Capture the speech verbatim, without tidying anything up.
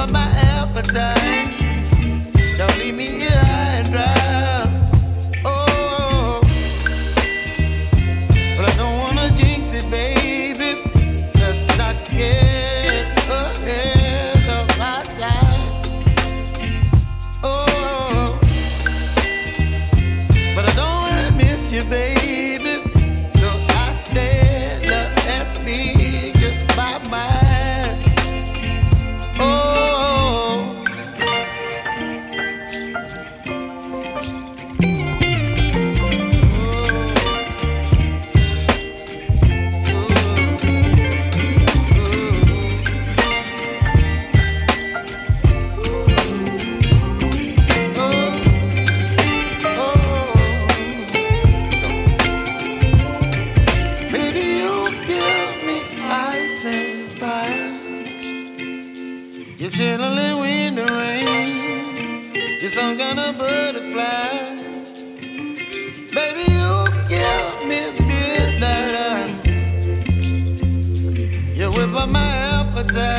up my appetite. Don't leave me here high and dry. Oh, but I don't wanna jinx it, baby. Let's not get ahead of my time. Oh, but I don't wanna miss you, baby. So I stand up and speak my mind. Oh. You're chilling when the rain. You're some kind of butterfly. Baby, you give me midnight. You whip up my appetite.